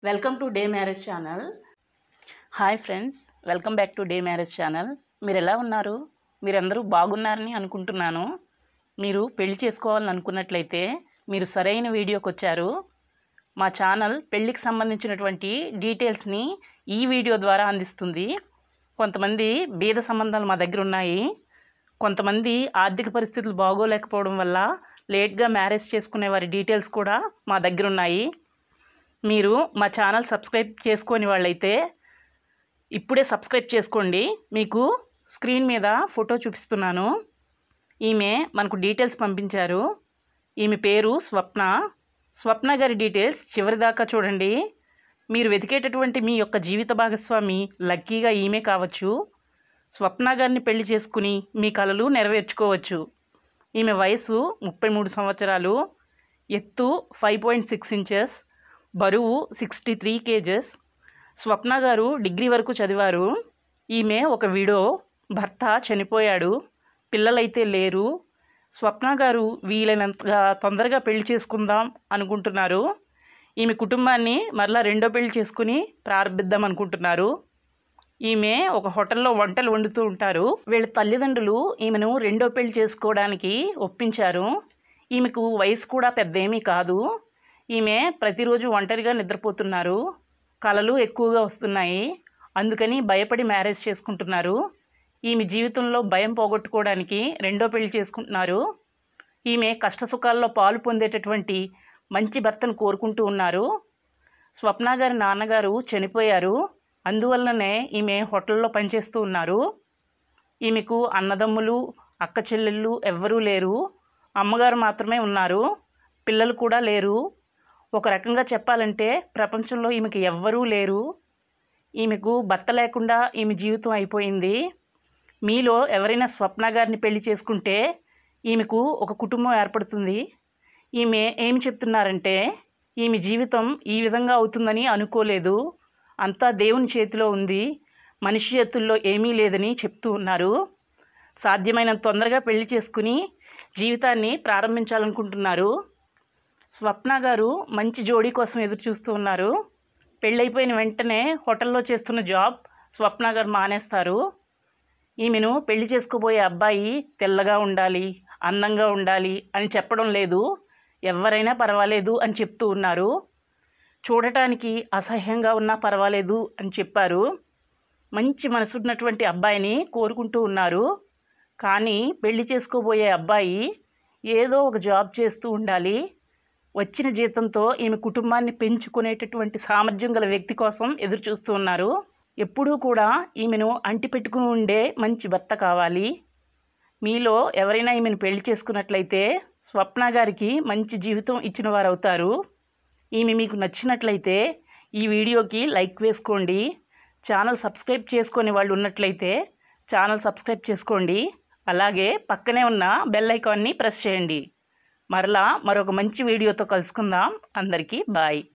Welcome to the marriage channel. Hi friends, welcome back to the marriage channel. మీరు ఎలా ఉన్నారు? మీరందరూ బాగున్నారని అనుకుంటున్నాను. మీరు పెళ్లి చేసుకోవాలని అనుకున్నట్లయితే మీరు సరైన వీడియోకి వచ్చారు. మా ఛానల్ పెళ్లికి సంబంధించినటువంటి డీటెయిల్స్ని ఈ వీడియో ద్వారా అందిస్తుంది. కొంతమంది బీద సంబంధాలు మా దగ్గర ఉన్నాయి. కొంతమంది ఆర్థిక పరిస్థితులు బాగోలేకపోవడం వల్ల లేట్గా మ్యారేజ్ చేసుకునే వారి డీటెయిల్స్ కూడా మా దగ్గర ఉన్నాయి. మీరు మా ఛానల్ సబ్స్క్రైబ్ చేసుకొని వాళ్ళైతే ఇప్పుడే సబ్స్క్రైబ్ చేసుకోండి. మీకు స్క్రీన్ మీద ఫోటో చూపిస్తున్నాను. ఈమె మనకు డీటెయిల్స్ పంపించారు. ఈమె పేరు స్వప్న. స్వప్న గారి డీటెయిల్స్ చివరి దాకా చూడండి. మీరు వెతికేటటువంటి మీ యొక్క జీవిత భాగస్వామి లక్కీగా ఈమె కావచ్చు. స్వప్న గారిని పెళ్లి చేసుకుని మీ కలలు నెరవేర్చుకోవచ్చు. ఈమె వయసు 33 సంవత్సరాలు, ఎత్తు 5.6 ఇంచెస్, బరువు 63 kgs. స్వప్న గారు డిగ్రీ వరకు చదివారు. ఈమె ఒక విడో, భర్త చనిపోయాడు, పిల్లలైతే లేరు. స్వప్న గారు వీలైనంతగా తొందరగా పెళ్లి చేసుకుందాం అనుకుంటున్నారు. ఈమె కుటుంబాన్ని మరలా రెండో పెళ్లి చేసుకుని ప్రారంభిద్దాం అనుకుంటున్నారు. ఈమె ఒక హోటల్లో వంటలు వండుతూ ఉంటారు. వీళ్ళ తల్లిదండ్రులు ఈమెను రెండో పెళ్లి చేసుకోవడానికి ఒప్పించారు. ఈమెకు వయసు కూడా పెద్దేమీ కాదు. ఈమె ప్రతిరోజు ఒంటరిగా నిద్రపోతున్నారు. కలలు ఎక్కువగా వస్తున్నాయి. అందుకని భయపడి మ్యారేజ్ చేసుకుంటున్నారు. ఈమె జీవితంలో భయం పోగొట్టుకోవడానికి రెండో పెళ్లి చేసుకుంటున్నారు. ఈమె కష్టసుఖాల్లో పాలు పొందేటటువంటి మంచి భర్తను కోరుకుంటూ ఉన్నారు. స్వప్న గారి నాన్నగారు చనిపోయారు. అందువల్లనే ఈమె హోటల్లో పనిచేస్తూ ఉన్నారు. ఈమెకు అన్నదమ్ములు, అక్క చెల్లెళ్ళు ఎవ్వరూ లేరు. అమ్మగారు మాత్రమే ఉన్నారు. పిల్లలు కూడా లేరు. ఒక రకంగా చెప్పాలంటే ప్రపంచంలో ఈమెకి ఎవ్వరూ లేరు. ఈమెకు భర్త లేకుండా ఈమె జీవితం అయిపోయింది. మీలో ఎవరైనా స్వప్న గారిని పెళ్లి చేసుకుంటే ఈమెకు ఒక కుటుంబం ఏర్పడుతుంది. ఈమె ఏమి చెప్తున్నారంటే ఈమె జీవితం ఈ విధంగా అవుతుందని అనుకోలేదు, అంతా దేవుని చేతిలో ఉంది, మనిషి చేతుల్లో ఏమీ లేదని చెప్తూ ఉన్నారు. సాధ్యమైనంత తొందరగా పెళ్లి చేసుకుని జీవితాన్ని ప్రారంభించాలనుకుంటున్నారు. స్వప్న గారు మంచి జోడీ కోసం ఎదురు చూస్తూ ఉన్నారు. పెళ్ళైపోయిన వెంటనే హోటల్లో చేస్తున్న జాబ్ స్వప్న గారు మానేస్తారు. ఈమెను పెళ్లి చేసుకోబోయే అబ్బాయి తెల్లగా ఉండాలి, అందంగా ఉండాలి అని చెప్పడం లేదు. ఎవరైనా పర్వాలేదు అని చెప్తూ ఉన్నారు. చూడటానికి అసహ్యంగా ఉన్నా పర్వాలేదు అని చెప్పారు. మంచి మనసున్నటువంటి అబ్బాయిని కోరుకుంటూ ఉన్నారు. కానీ పెళ్లి చేసుకోబోయే అబ్బాయి ఏదో ఒక జాబ్ చేస్తూ ఉండాలి. వచ్చిన జీతంతో ఈమె కుటుంబాన్ని పెంచుకునేటటువంటి సామర్థ్యం గల వ్యక్తి కోసం ఎదురు చూస్తూ ఉన్నారు. ఎప్పుడూ కూడా ఈమెను అంటిపెట్టుకుని ఉండే మంచి భర్త కావాలి. మీలో ఎవరైనా ఈమెను పెళ్లి చేసుకున్నట్లయితే స్వప్న గారికి మంచి జీవితం ఇచ్చిన వారు అవుతారు. ఈమె మీకు నచ్చినట్లయితే ఈ వీడియోకి లైక్ వేసుకోండి. ఛానల్ సబ్స్క్రైబ్ చేసుకునే వాళ్ళు ఉన్నట్లయితే ఛానల్ సబ్స్క్రైబ్ చేసుకోండి. అలాగే పక్కనే ఉన్న బెల్ ఐకాన్ని ప్రెస్ చేయండి. మరలా మరొక మంచి వీడియోతో కలుసుకుందాం. అందరికీ బాయ్.